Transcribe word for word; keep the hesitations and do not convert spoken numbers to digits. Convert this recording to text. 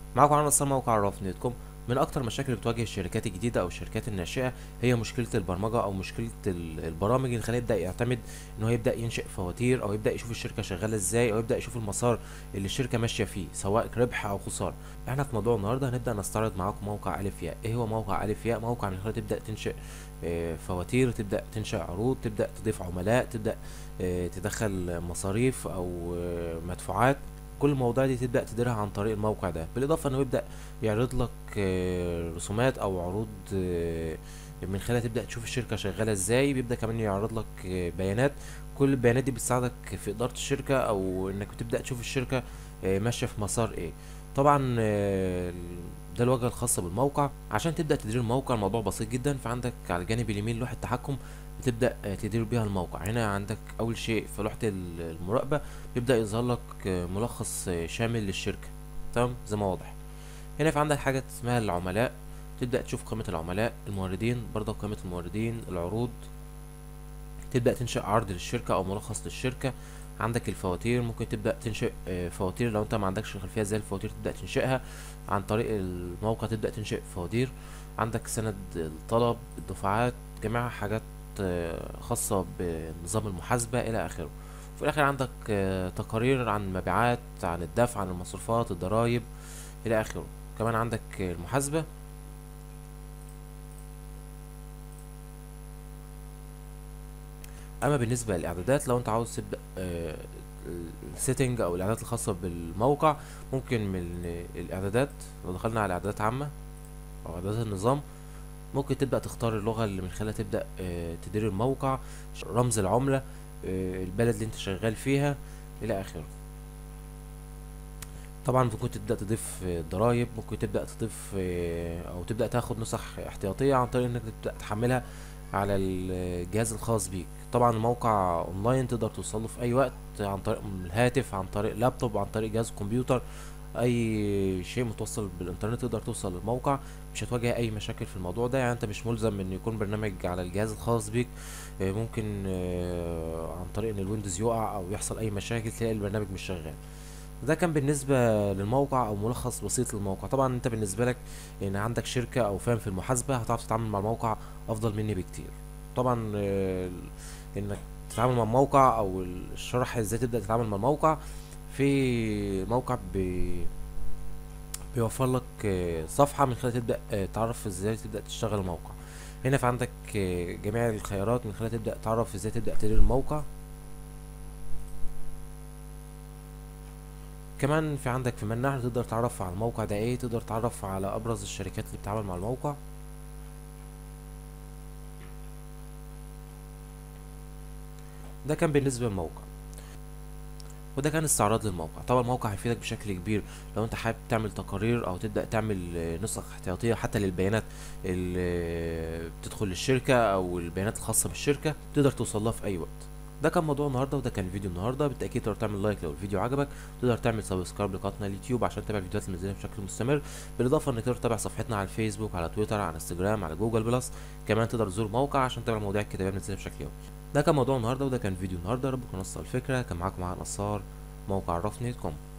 معاكم على نصر موقع عرف نت كوم. من اكتر مشاكل اللي بتواجه الشركات الجديده او الشركات الناشئه هي مشكله البرمجه او مشكله ال- البرامج اللي خليه يبدا يعتمد ان هو يبدا ينشئ فواتير او يبدا يشوف الشركه شغاله ازاي او يبدا يشوف المسار اللي الشركه ماشيه فيه سواء ربح او خساره. احنا في موضوع النهارده هنبدا نستعرض معاكم موقع الف ياء. ايه هو موقع الف ياء؟ موقع من خلاله تبدا تنشئ آه، فواتير، تبدا تنشئ عروض، تبدا تضيف عملاء، تبدا آه، تدخل مصاريف او آه، مدفوعات. كل المواضيع دي تبدأ تديرها عن طريق الموقع ده، بالإضافة إنه يبدأ يعرض لك آه، رسومات أو عروض آه، من خلالها تبدأ تشوف الشركة شغالة ازاي. بيبدأ كمان يعرض لك آه، بيانات. كل البيانات دي بتساعدك في إدارة الشركة أو إنك بتبدأ تشوف الشركة آه، ماشية في مسار ايه. طبعا آه، ده الواجهة الخاصة بالموقع. عشان تبدأ تدير الموقع الموضوع بسيط جدا. فعندك على الجانب اليمين لوحة تحكم بتبدأ آه، تدير بيها الموقع. هنا عندك أول شيء في لوحة ال- المراقبة بيبدأ يظهر لك آه، ملخص آه، شامل للشركة. تمام زي ما واضح. هنا في عندك حاجة اسمها العملاء. تبدأ تشوف قائمة العملاء، الموردين برضه قائمة الموردين، العروض. تبدأ تنشئ عرض للشركة أو ملخص للشركة. عندك الفواتير، ممكن تبدأ تنشئ آه، فواتير لو انت ما عندكش خلفية ازاي الفواتير تبدأ تنشئها عن طريق الموقع. تبدأ تنشئ فواتير. عندك سند الطلب، الدفعات، جميع حاجات آه، خاصة بنظام المحاسبة إلى آخره. في الآخر عندك آه، تقارير عن المبيعات، عن الدفع، عن المصروفات، الضرايب إلى آخره. كمان عندك آه، المحاسبة. اما بالنسبه للاعدادات، لو انت عاوز تبدا السيتنج او الاعدادات الخاصه بالموقع، ممكن من الاعدادات لو دخلنا على اعدادات عامه او اعدادات النظام، ممكن تبدا تختار اللغه اللي من خلالها تبدا آه، تدير الموقع، رمز العمله، آه، البلد اللي انت شغال فيها الى اخره. طبعا ممكن تبدا تضيف آه، ضرايب، ممكن تبدا تضيف آه، او تبدا تاخد نسخ احتياطيه عن طريق انك تبدا تحملها على الجهاز الخاص بيك. طبعا الموقع اونلاين تقدر توصله في اي وقت عن طريق الهاتف، عن طريق لابتوب، عن طريق جهاز كمبيوتر. اي شيء متوصل بالانترنت تقدر توصل للموقع. مش هتواجه اي مشاكل في الموضوع ده. يعني انت مش ملزم ان يكون برنامج على الجهاز الخاص بيك. آه، ممكن آه، عن طريق ان الويندوز يقع او يحصل اي مشاكل تلاقي البرنامج مش شغال. ده كان بالنسبة للموقع أو ملخص بسيط للموقع. طبعا أنت بالنسبة لك إن عندك شركة أو فاهم في المحاسبة هتعرف تتعامل مع الموقع أفضل مني بكتير. طبعا آه، إنك تتعامل مع الموقع أو الشرح إزاي تبدأ تتعامل مع الموقع في موقع بي بيوفر لك آه، صفحة من خلالها تبدأ آه، تعرف إزاي تبدأ تشتغل الموقع. هنا في عندك آه، جميع الخيارات من خلالها تبدأ تعرف إزاي تبدأ تدير الموقع. كمان في عندك في منح تقدر تعرف على الموقع ده ايه، تقدر تعرف على ابرز الشركات اللي بتتعامل مع الموقع. ده كان بالنسبه للموقع، وده كان استعراض للموقع. طبعا الموقع هيفيدك بشكل كبير لو انت حابب تعمل تقارير او تبدا تعمل آه، نسخ احتياطيه حتى للبيانات اللي آه، بتدخل للشركه او البيانات الخاصه بالشركه تقدر توصل لها في اي وقت. ده كان موضوع النهارده وده كان فيديو النهارده. بالتاكيد تقدر تعمل لايك لو الفيديو عجبك، تقدر تعمل سبسكرايب لقناتنا اليوتيوب عشان تتابع الفيديوهات اللي بنزلها بشكل مستمر. بالاضافه انك تقدر تتابع صفحتنا على الفيسبوك، على تويتر، على انستجرام، على جوجل بلس. كمان تقدر تزور الموقع عشان تتابع مواضيع الكتابيه اللي بنزلها بشكل يومي. ده كان موضوع النهارده وده كان فيديو النهارده. ربكم نصر الفكره. كان معاكم معاذ نصار، موقع عرفني كوم.